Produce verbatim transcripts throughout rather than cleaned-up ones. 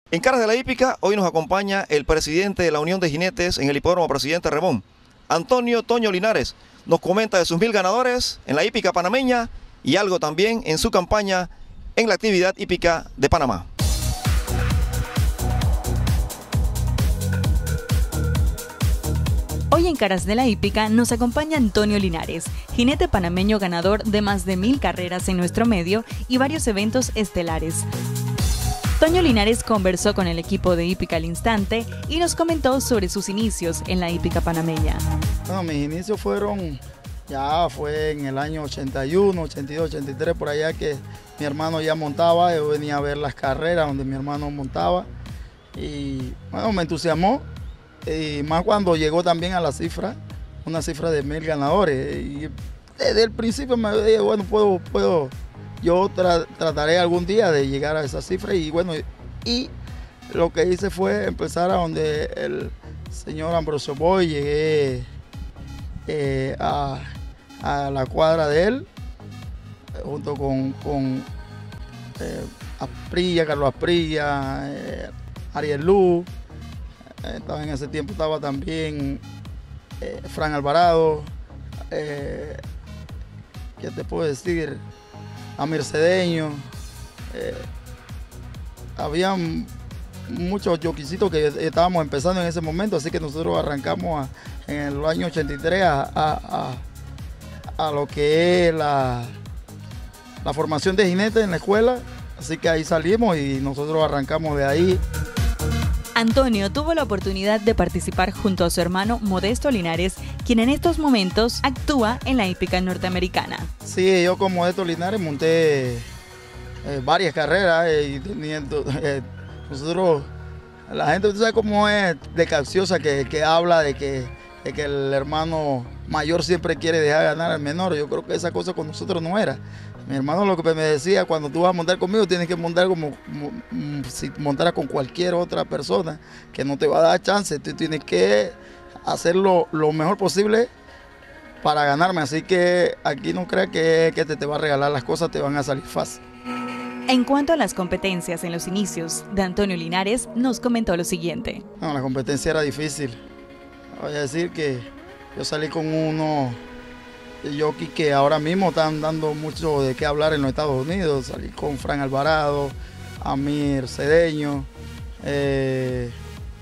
En Caras de la Hípica, hoy nos acompaña el presidente de la Unión de Jinetes en el Hipódromo Presidente Remón, Antonio Toño Linares. Nos comenta de sus mil ganadores en la hípica panameña y algo también en su campaña en la actividad hípica de Panamá. Hoy en Caras de la Hípica nos acompaña Antonio Linares, jinete panameño ganador de más de mil carreras en nuestro medio y varios eventos estelares. Toño Linares conversó con el equipo de Hípica al Instante y nos comentó sobre sus inicios en la hípica panameña. Bueno, mis inicios fueron, ya fue en el año ochenta y uno, ochenta y dos, ochenta y tres, por allá que mi hermano ya montaba, yo venía a ver las carreras donde mi hermano montaba y bueno, me entusiasmó. Y más cuando llegó también a la cifra, una cifra de mil ganadores. Y desde el principio me dije, bueno, puedo, puedo, yo tra trataré algún día de llegar a esa cifra. Y bueno, y lo que hice fue empezar a donde el señor Ambrosio Boy, llegué eh, a, a la cuadra de él, junto con, con eh, Asprilla, Carlos Asprilla, eh, Ariel Luz. Estaba en ese tiempo estaba también eh, Fran Alvarado, eh, ¿qué te puedo decir? Amir Cedeño. Eh, había muchos joquicitos que estábamos empezando en ese momento, así que nosotros arrancamos a, en el año ochenta y tres a, a, a, a lo que es la, la formación de jinetes en la escuela, así que ahí salimos y nosotros arrancamos de ahí. Antonio tuvo la oportunidad de participar junto a su hermano Modesto Linares, quien en estos momentos actúa en la hípica norteamericana. Sí, yo con Modesto Linares monté eh, varias carreras eh, y teniendo, eh, nosotros, la gente, tú sabes cómo es de capciosa que, que habla de que, de que el hermano mayor siempre quiere dejar ganar al menor. Yo creo que esa cosa con nosotros no era. Mi hermano lo que me decía, cuando tú vas a montar conmigo, tienes que montar como, como si montaras con cualquier otra persona, que no te va a dar chance. Tú tienes que hacerlo lo mejor posible para ganarme. Así que aquí no creas que, que te, te va a regalar las cosas, te van a salir fácil. En cuanto a las competencias en los inicios de Antonio Linares, nos comentó lo siguiente. No, la competencia era difícil. Voy a decir que yo salí con uno jockey que ahora mismo están dando mucho de qué hablar en los Estados Unidos. Salí con Fran Alvarado, Amir Cedeño, eh,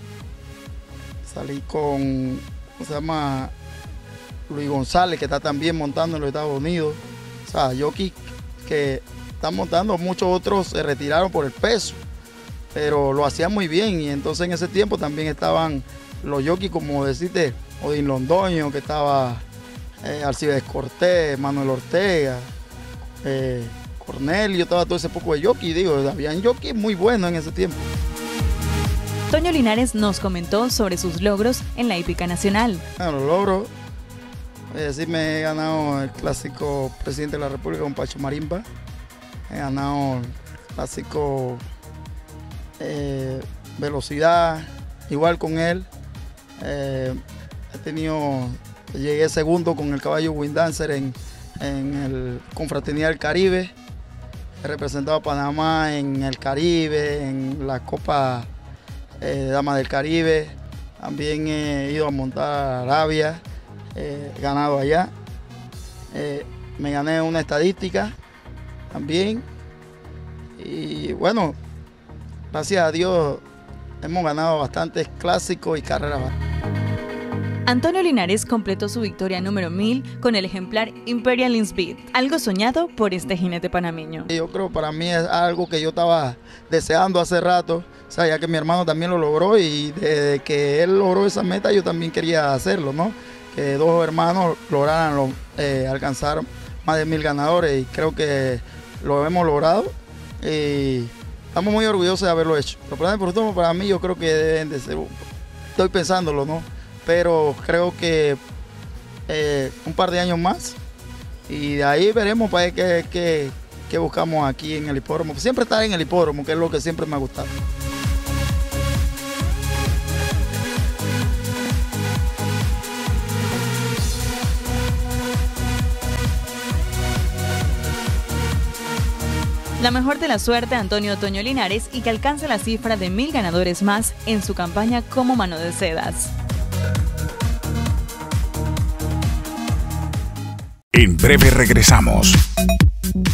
salí con, ¿cómo se llama? Luis González, que está también montando en los Estados Unidos. O sea, jockey que están montando, muchos otros se retiraron por el peso, pero lo hacían muy bien. Y entonces en ese tiempo también estaban los jockeys, como decirte, Odín Londoño, que estaba Eh, Alcides Cortés, Manuel Ortega, eh, Cornelio, estaba todo ese poco de jockey, digo, habían jockey muy buenos en ese tiempo. Toño Linares nos comentó sobre sus logros en la hípica nacional. Bueno, los logros, voy a decir, me he ganado el clásico presidente de la República con Pacho Marimba, he ganado el clásico eh, velocidad, igual con él, eh, he tenido... Llegué segundo con el caballo Windancer en, en el Confraternidad del Caribe. He representado a Panamá en el Caribe, en la Copa eh, Dama del Caribe. También he ido a montar a Arabia, eh, he ganado allá. Eh, me gané una estadística también. Y bueno, gracias a Dios hemos ganado bastantes clásicos y carreras. Antonio Linares completó su victoria número mil con el ejemplar Imperial Speed, algo soñado por este jinete panameño. Yo creo que para mí es algo que yo estaba deseando hace rato, o sea, ya que mi hermano también lo logró y desde que él logró esa meta yo también quería hacerlo, ¿no? Que dos hermanos lograran lo, eh, alcanzar más de mil ganadores y creo que lo hemos logrado y estamos muy orgullosos de haberlo hecho. Los planes por último para mí yo creo que deben de ser, estoy pensándolo, ¿no? Pero creo que eh, un par de años más y de ahí veremos para qué, qué, qué buscamos aquí en el hipódromo. Siempre estar en el hipódromo, que es lo que siempre me ha gustado. La mejor de la suerte a Antonio Toño Linares y que alcance la cifra de mil ganadores más en su campaña como Mano de Sedas. En breve regresamos.